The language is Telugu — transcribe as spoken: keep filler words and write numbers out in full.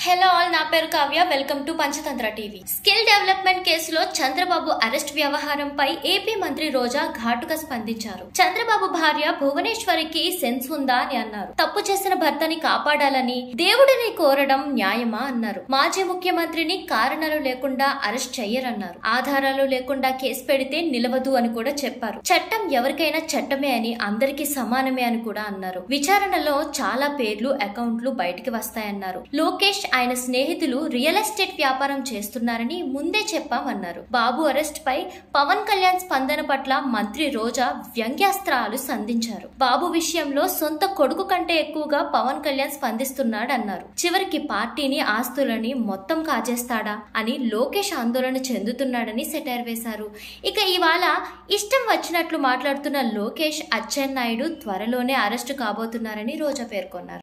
హలో ఆల్, నా పేరు Kavya. Welcome to Panchatantra TV. Skill development కేసులో చంద్రబాబు అరెస్ట్ వ్యవహారంపై ఏపీ మంత్రి రోజా ఘాటుగా స్పందించారు. చంద్రబాబు భార్య భువనేశ్వరికి సెన్స్ ఉందా అని అన్నారు. తప్పు చేసిన భర్తని కాపాడాలని దేవుడిని కోరడం న్యాయమా అన్నారు. మాజీ ముఖ్యమంత్రిని కారణాలు లేకుండా అరెస్ట్ చెయ్యరన్నారు. ఆధారాలు లేకుండా కేసు పెడితే నిలవదు అని కూడా చెప్పారు. చట్టం ఎవరికైనా చట్టమే అని, అందరికీ సమానమే అని కూడా అన్నారు. విచారణలో చాలా పేర్లు, అకౌంట్లు బయటికి వస్తాయన్నారు. లోకేష్, ఆయన స్నేహితులు రియల్ ఎస్టేట్ వ్యాపారం చేస్తున్నారని ముందే చెప్పామన్నారు. బాబు అరెస్ట్ పై పవన్ కళ్యాణ్ స్పందన పట్ల మంత్రి రోజా వ్యంగ్యాస్త్రాలు సంధించారు. బాబు విషయంలో సొంత కొడుకు కంటే ఎక్కువగా పవన్ కళ్యాణ్ స్పందిస్తున్నాడన్నారు. చివరికి పార్టీని, ఆస్తులని మొత్తం కాజేస్తాడా అని లోకేష్ ఆందోళన చెందుతున్నాడని సెటైర్ వేశారు. ఇక ఇవాళ ఇష్టం వచ్చినట్లు మాట్లాడుతున్న లోకేష్, అచ్చెన్నాయుడు త్వరలోనే అరెస్టు కాబోతున్నారని రోజా పేర్కొన్నారు.